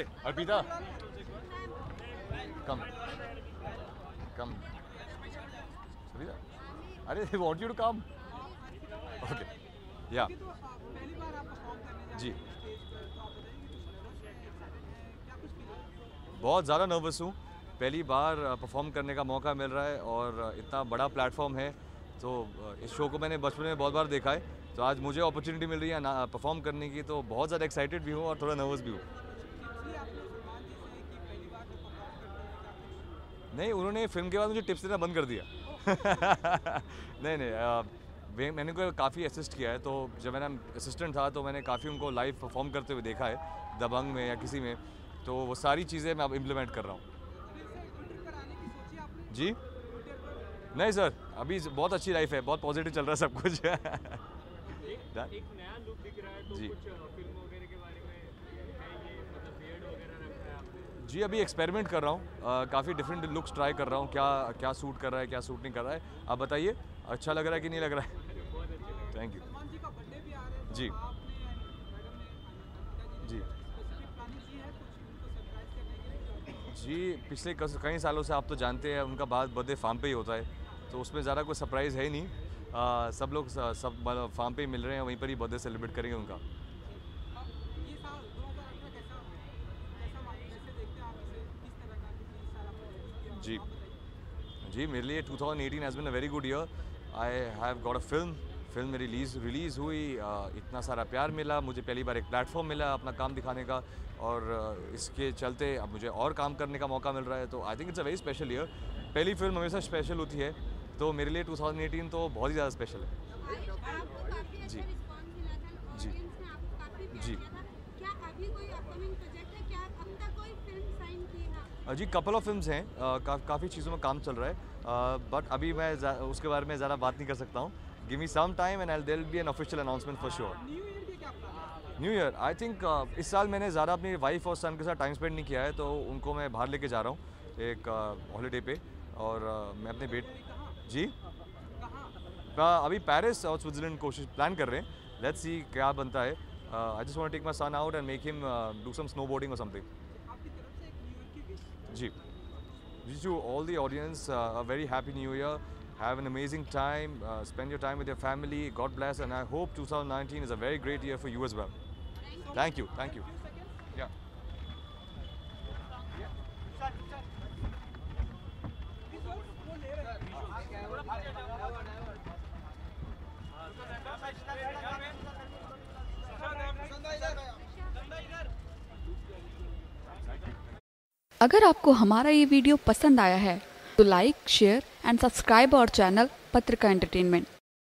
अर्पिता, कम कम अर्पिता, अरे they want you to come. Okay, yeah. जी, बहुत ज़्यादा नर्वस हूँ। पहली बार परफॉर्म करने का मौका मिल रहा है और इतना बड़ा प्लेटफॉर्म है, तो इस शो को मैंने बचपन में बहुत बार देखा है, तो आज मुझे अपॉर्चुनिटी मिल रही है ना परफॉर्म करने की, तो बहुत ज़्यादा एक्साइटेड भी हूँ और थोड़ा नर्वस भी हूँ। नहीं, उन्होंने फिल्म के बाद मुझे टिप्स देना बंद कर दिया। नहीं, मैंने को काफ़ी असिस्ट किया है, तो जब मैंने असिस्टेंट था तो मैंने काफ़ी उनको लाइव परफॉर्म करते हुए देखा है, दबंग में या किसी में, तो वो सारी चीज़ें मैं अब इम्प्लीमेंट कर रहा हूँ। जी नहीं सर, अभी बहुत अच्छी लाइफ है, बहुत पॉजिटिव चल रहा है सब कुछ। एक नया लुक दिख रहा है, तो जी। कुछ फिल्म वगैरह के बारे में है ये, मतलब बियर्ड वगैरह रखा है आपने? जी, अभी एक्सपेरिमेंट कर रहा हूँ, काफ़ी डिफरेंट लुक्स ट्राई कर रहा हूँ, क्या क्या सूट कर रहा है, क्या सूट नहीं कर रहा है। आप बताइए, अच्छा लग रहा है कि नहीं लग रहा है? बहुत अच्छे लग रहे हैं। Thank you. सलमान जी का बर्थडे भी आ रहा है, तो जी। आपने मैडम ने जी स्पेसिफिक प्लानिंग की है कुछ उनको सरप्राइज करने के लिए? जी, पिछले कई सालों से आप तो जानते हैं उनका बर्थडे फार्म पे ही होता है, तो उसमें ज़्यादा कोई सरप्राइज़ है ही नहीं। सब लोग सब मतलब फार्म पे ही मिल रहे हैं, वहीं पर ही बर्थडे सेलिब्रेट करेंगे उनका। ये साल 2018 कैसे देखते हैं आप इसे, किस तरह का इस साल आपने महसूस किया? जी आप बताइए। जी, मेरे लिए 2018 has been a very good year. I have got a film मेरी रिलीज़ हुई, इतना सारा प्यार मिला, मुझे पहली बार एक प्लेटफॉर्म मिला अपना काम दिखाने का, और इसके चलते अब मुझे और काम करने का मौका मिल रहा है, तो I think it's a very special year. पहली फिल्म हमेशा स्पेशल होती है, तो मेरे लिए 2018 तो बहुत ही ज़्यादा स्पेशल है। आपको काफी जी। अच्छा रिस्पांस मिला था, जी। ऑडियंस ने आपको काफी प्यार जी। किया था। क्या अभी कोई अपकमिंग प्रोजेक्ट है, क्या अब तक कोई फिल्म साइन की है? जी, कपल ऑफ फिल्म्स हैं, काफ़ी चीज़ों में काम चल रहा है, बट अभी मैं उसके बारे में ज़्यादा बात नहीं कर सकता हूँ। Give me some time and there will be an official announcement for sure. New year के क्या प्लान है? न्यू ईयर, आई थिंक इस साल मैंने ज़्यादा अपनी वाइफ और सन के साथ टाइम स्पेंड नहीं किया है, तो उनको मैं बाहर लेके जा रहा हूँ एक हॉलीडे पे, और मैं अपने जी अभी पेरिस और स्विट्ज़रलैंड कोशिश प्लान कर रहे हैं, लेट्स सी क्या बनता है। I just want to take my son out and make him do some snowboarding और समथिंग। आपकी तरफ से एक न्यू ईयर की विश। जी Wish you all the audience a very happy new year. Have an amazing time. Spend your time with your family. God bless, and I hope 2019 is a very great year for you as well. Thank you. Thank you. Yeah. अगर आपको हमारा ये video पसंद आया है तो like, share and subscribe our channel Patrika entertainment.